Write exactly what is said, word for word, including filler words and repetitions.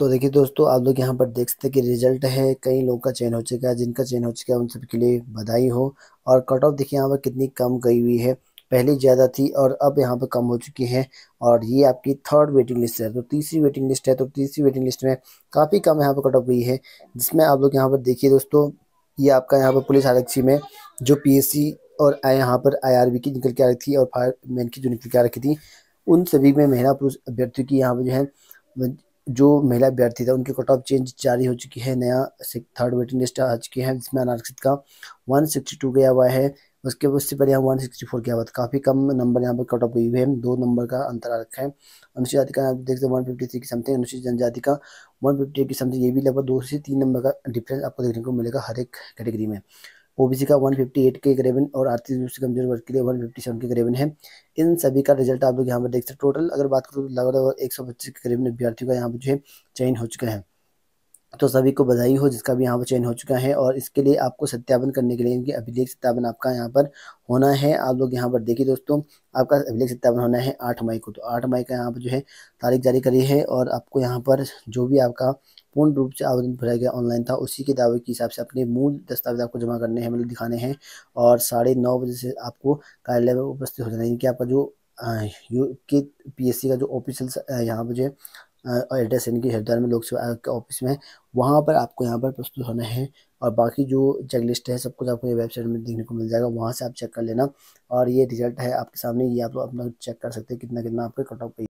तो देखिए दोस्तों, आप लोग यहाँ पर देख सकते हैं कि रिजल्ट है, कई लोगों का चयन हो चुका है। जिनका चयन हो चुका है उन सबके लिए बधाई हो। और कट ऑफ देखिए यहाँ पर कितनी कम गई हुई है, पहले ज़्यादा थी और अब यहाँ पर कम हो चुकी है। और ये आपकी थर्ड वेटिंग लिस्ट है, तो तीसरी वेटिंग लिस्ट है। तो तीसरी वेटिंग लिस्ट में काफ़ी कम यहाँ पर कट ऑफ गई है, जिसमें आप लोग यहाँ पर देखिए दोस्तों, ये आपका यहाँ पर पुलिस आरक्षी में जो पी एस सी और आ- यहाँ पर आई आर बी की निकल के आ रही थी और फायरमैन की जो निकल के आ रखी थी, उन सभी में महिला पुरुष अभ्यर्थियों की यहाँ पर जो है, जो महिला अभ्यर्थी था उनकी कट ऑफ चेंज जारी हो चुकी है। नया थर्ड वेटिंग लिस्ट आ चुकी है, जिसमें अनारक्षित का वन सिक्सटी टू गया हुआ है। उसके उससे पहले यहाँ वन सिक्सटी फोर गया हुआ था। काफ़ी कम नंबर यहाँ पर कट ऑफ हुई हुई है, दो नंबर का अंतर आ रखा है। अनुसूचित जाति का आप देख सकते हैं वन फिफ्टी थ्री की समथिंग, अनुसूचित जनजाति का वन फिफ्टी एट की समथिंग। ये भी लगभग दो से तीन नंबर का डिफरेंस आपको देखने को मिलेगा हर एक कैटेगरी में। ओ बी सी का वन फिफ्टी एट के करीबन और आर्थिक रूप से कमजोर वर्ग के लिए वन फिफ्टी सेवन के करीबन है। इन सभी का रिजल्ट आप लोग यहाँ पर देख सकते हैं। टोटल अगर बात करूँ तो लगभग एक सौ पच्चीस के करीबन अभ्यर्थियों का यहाँ पर जो है चयन हो चुका है। तो सभी को बधाई हो जिसका भी यहाँ पर चयन हो चुका है। और इसके लिए आपको सत्यापन करने के लिए इनकी अभिलेख सत्यापन आपका यहाँ पर होना है। आप लोग यहाँ पर देखिए दोस्तों, आपका अभिलेख सत्यापन होना है आठ मई को। तो आठ मई का यहाँ पर जो है तारीख जारी करी है, और आपको यहाँ पर जो भी आपका पूर्ण रूप से आवेदन भरा गया ऑनलाइन था, उसी के दावे के हिसाब से अपने मूल दस्तावेज आपको जमा करने हैं, मतलब दिखाने हैं। और साढ़े नौ बजे से आपको कार्यालय में उपस्थित हो जाना है कि आपका जो अ, U K P S C का जो ऑफिशियल यहाँ पर जो है एड्रेस इनकी हरिद्वार में लोक सेवा आयोग के ऑफिस में, वहाँ पर आपको यहाँ पर प्रस्तुत होना है। और बाकी जो चेक लिस्ट है सब कुछ आपको ये वेबसाइट में देखने को मिल जाएगा, वहाँ से आप चेक कर लेना। और ये रिजल्ट है आपके सामने, ये आप लोग अपना चेक कर सकते हैं कितना कितना आपके कट ऑफ